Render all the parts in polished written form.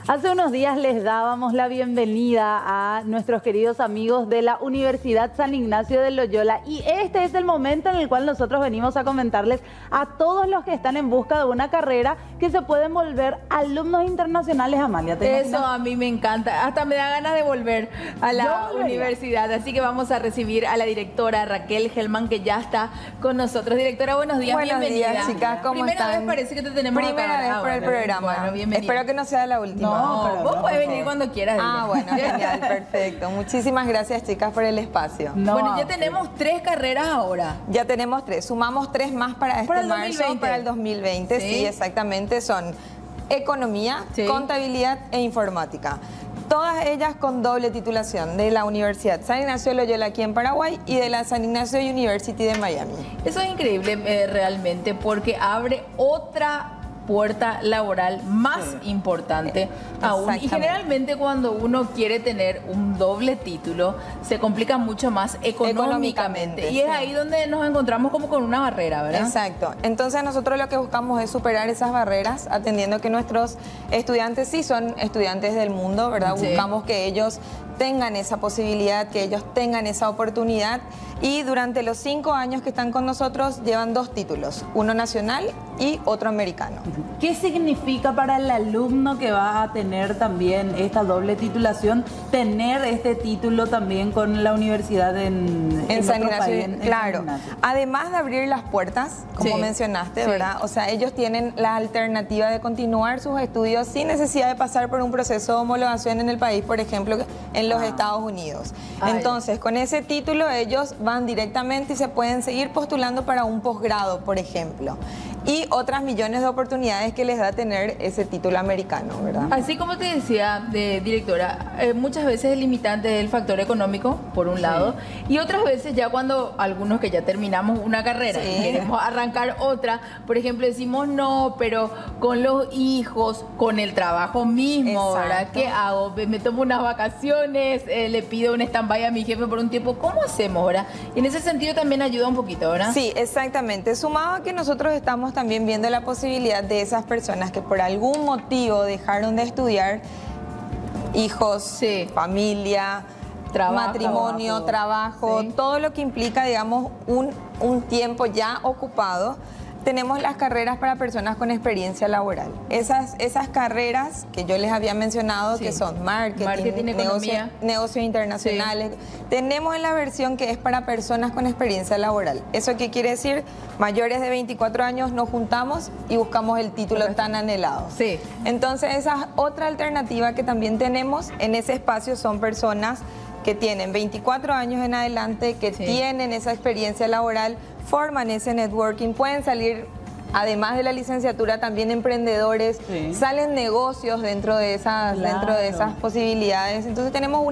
Hace unos días les dábamos la bienvenida a nuestros queridos amigos de la Universidad San Ignacio de Loyola y este es el momento en el cual nosotros venimos a comentarles a todos los que están en busca de una carrera que se pueden volver alumnos internacionales. Amalia, ¿te imaginas? Eso a mí me encanta, hasta me da ganas de volver a la universidad, así que vamos a recibir a la directora Raquel Hellman, que ya está con nosotros. Directora, buenos días, bienvenida. Buenos días, chicas, ¿cómo están? Primera vez parece que te tenemos acá. Primera vez por el programa. Bueno, bienvenida. Espero que no sea la última. No, vos podés venir cuando quieras. Bueno, genial, perfecto. Muchísimas gracias, chicas, por el espacio. Bueno, ya tenemos 3 carreras ahora. Ya tenemos 3, sumamos 3 más para este marzo, para el 2020. Sí, exactamente, son economía, contabilidad e informática. Todas ellas con doble titulación de la Universidad San Ignacio de Loyola aquí en Paraguay y de la San Ignacio University de Miami. Eso es increíble realmente, porque abre otra puerta laboral más importante aún. Y generalmente cuando uno quiere tener un doble título se complica mucho más económicamente. Y es ahí donde nos encontramos como con una barrera, ¿verdad? Exacto. Entonces nosotros lo que buscamos es superar esas barreras, atendiendo que nuestros estudiantes sí son estudiantes del mundo, ¿verdad? Buscamos que ellos tengan esa posibilidad, que ellos tengan esa oportunidad, y durante los 5 años que están con nosotros llevan 2 títulos, uno nacional y otro americano. ¿Qué significa para el alumno que va a tener también esta doble titulación, tener este título también con la universidad en San Ignacio? Claro, además de abrir las puertas, como mencionaste, ¿verdad? O sea, ellos tienen la alternativa de continuar sus estudios sin necesidad de pasar por un proceso de homologación en el país, por ejemplo, en los Estados Unidos. Entonces, con ese título ellos van directamente y se pueden seguir postulando para un posgrado, por ejemplo. Y otras millones de oportunidades que les da tener ese título americano, ¿verdad? Así como te decía, directora, muchas veces el limitante es el factor económico, por un lado, y otras veces ya cuando algunos que ya terminamos una carrera y queremos arrancar otra, por ejemplo, decimos no, pero con los hijos, con el trabajo mismo, ¿verdad? ¿Qué hago? Me tomo unas vacaciones, le pido un stand-by a mi jefe por un tiempo. ¿Cómo hacemos, verdad? Y en ese sentido también ayuda un poquito, ¿verdad? Sí, exactamente. Sumado a que nosotros estamos también viendo la posibilidad de esas personas que por algún motivo dejaron de estudiar, hijos, familia, matrimonio, trabajo, todo lo que implica, digamos, un tiempo ya ocupado. Tenemos las carreras para personas con experiencia laboral. Esas carreras que yo les había mencionado, que son marketing, negocios internacionales, tenemos en la versión que es para personas con experiencia laboral. ¿Eso qué quiere decir? Mayores de 24 años nos juntamos y buscamos el título tan anhelado. Entonces, esa otra alternativa que también tenemos en ese espacio son personas que tienen 24 años en adelante, que tienen esa experiencia laboral, forman ese networking, pueden salir, además de la licenciatura, también emprendedores, salen negocios dentro de esas posibilidades. Entonces tenemos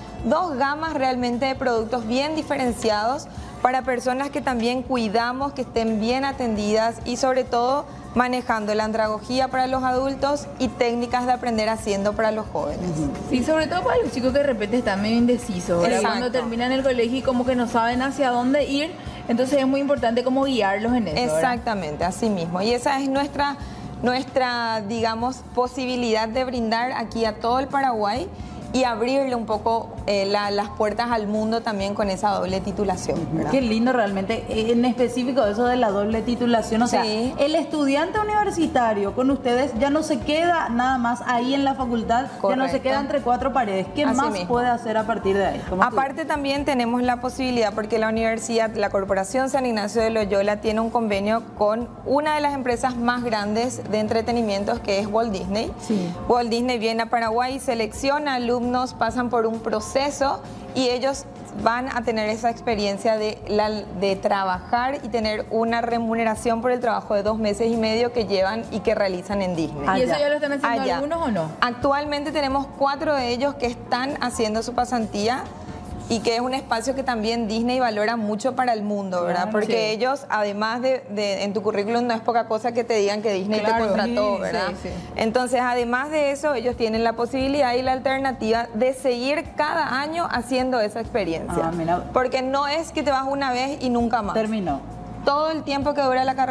2 gamas realmente de productos bien diferenciados para personas que también cuidamos, que estén bien atendidas y sobre todo manejando la andragogía para los adultos y técnicas de aprender haciendo para los jóvenes. Sí, sobre todo para los chicos que de repente están medio indecisos, ¿verdad? Cuando terminan el colegio y como que no saben hacia dónde ir, entonces es muy importante como guiarlos en eso, exactamente, así mismo. Y esa es nuestra, digamos, posibilidad de brindar aquí a todo el Paraguay y abrirle un poco las puertas al mundo también con esa doble titulación, ¿verdad? Qué lindo realmente, en específico eso de la doble titulación, o sea, el estudiante universitario con ustedes ya no se queda nada más ahí en la facultad, ya no se queda entre 4 paredes. ¿Qué más puede hacer a partir de ahí? Aparte también tenemos la posibilidad, porque la universidad, la Corporación San Ignacio de Loyola tiene un convenio con una de las empresas más grandes de entretenimientos, que es Walt Disney. Walt Disney viene a Paraguay, selecciona alumnos, pasan por un proceso y ellos van a tener esa experiencia de trabajar y tener una remuneración por el trabajo de 2 meses y medio que llevan y que realizan en Disney. ¿Y eso ya lo están haciendo algunos o no? Actualmente tenemos 4 de ellos que están haciendo su pasantía y que es un espacio que también Disney valora mucho para el mundo, ¿verdad? Porque ellos, además en tu currículum no es poca cosa que te digan que Disney te contrató, ¿verdad? Entonces, además de eso, ellos tienen la posibilidad y la alternativa de seguir cada año haciendo esa experiencia. Porque no es que te vas una vez y nunca más. Terminó. Todo el tiempo que dura la carrera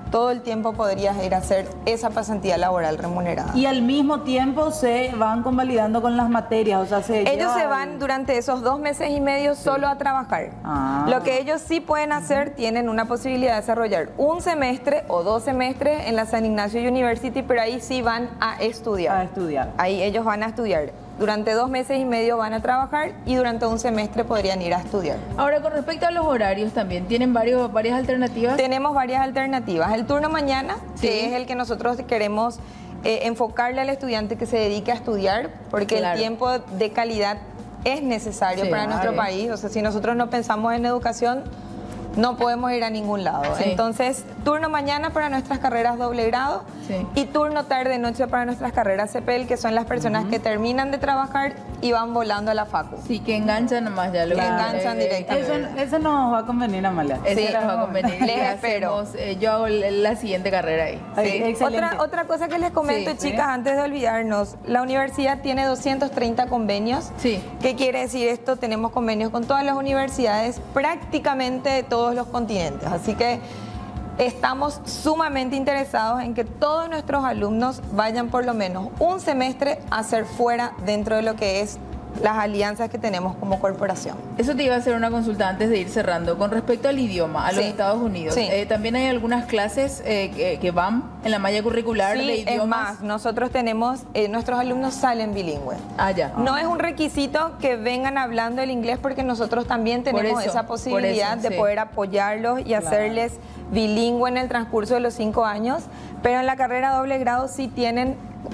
todo el tiempo podrías ir a hacer esa pasantía laboral remunerada. Y al mismo tiempo se van convalidando con las materias, o sea, ellos se van durante esos 2 meses y medio solo a trabajar. Lo que ellos sí pueden hacer, tienen una posibilidad de desarrollar un semestre o 2 semestres en la San Ignacio University, pero ahí sí van a estudiar. A estudiar. Ahí ellos van a estudiar. Durante 2 meses y medio van a trabajar y durante un semestre podrían ir a estudiar. Ahora, con respecto a los horarios también, ¿tienen varias alternativas? Tenemos varias alternativas. El turno mañana, que es el que nosotros queremos enfocarle al estudiante que se dedique a estudiar, porque el tiempo de calidad es necesario para nuestro país. O sea, si nosotros no pensamos en educación, no podemos ir a ningún lado. Entonces, turno mañana para nuestras carreras doble grado y turno tarde-noche para nuestras carreras CPL, que son las personas que terminan de trabajar y van volando a la facu. Sí, que enganchan nomás ya. Que enganchan directamente. Eso nos va a convenir, Amalia. Eso nos va a convenir. Les espero. Yo hago la siguiente carrera ahí. Otra cosa que les comento, chicas, antes de olvidarnos, la universidad tiene 230 convenios. ¿Qué quiere decir esto? Tenemos convenios con todas las universidades, prácticamente de todos los continentes. Así que estamos sumamente interesados en que todos nuestros alumnos vayan por lo menos un semestre a hacer fuera dentro de lo que es las alianzas que tenemos como corporación. Eso te iba a hacer una consulta antes de ir cerrando. Con respecto al idioma, a los Estados Unidos, también hay algunas clases que van en la malla curricular de idiomas. Es más, nosotros tenemos, nuestros alumnos salen bilingües. No es un requisito que vengan hablando el inglés, porque nosotros también tenemos esa posibilidad de poder apoyarlos y hacerles bilingüe en el transcurso de los 5 años, pero en la carrera doble grado sí tienen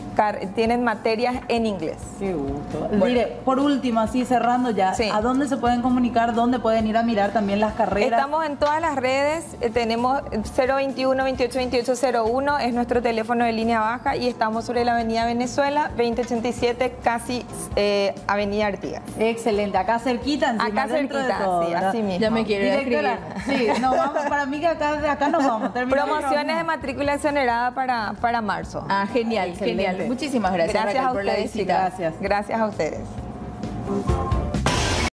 materias en inglés. Qué gusto. Mire, por último, así cerrando ya, ¿a dónde se pueden comunicar? ¿Dónde pueden ir a mirar también las carreras? Estamos en todas las redes, tenemos 021 28 28 01, es nuestro teléfono de línea baja, y estamos sobre la avenida Venezuela, 2087, casi avenida Artigas. Excelente, acá cerquita, encima, acá cerquita, de todo, así mismo. Ya me quiero escribir. Sí, nos vamos, para mí que acá nos vamos. Promociones de matrícula exonerada para marzo. Genial, genial. Muchísimas gracias, Gracias a por la ustedes, visita. Gracias a ustedes.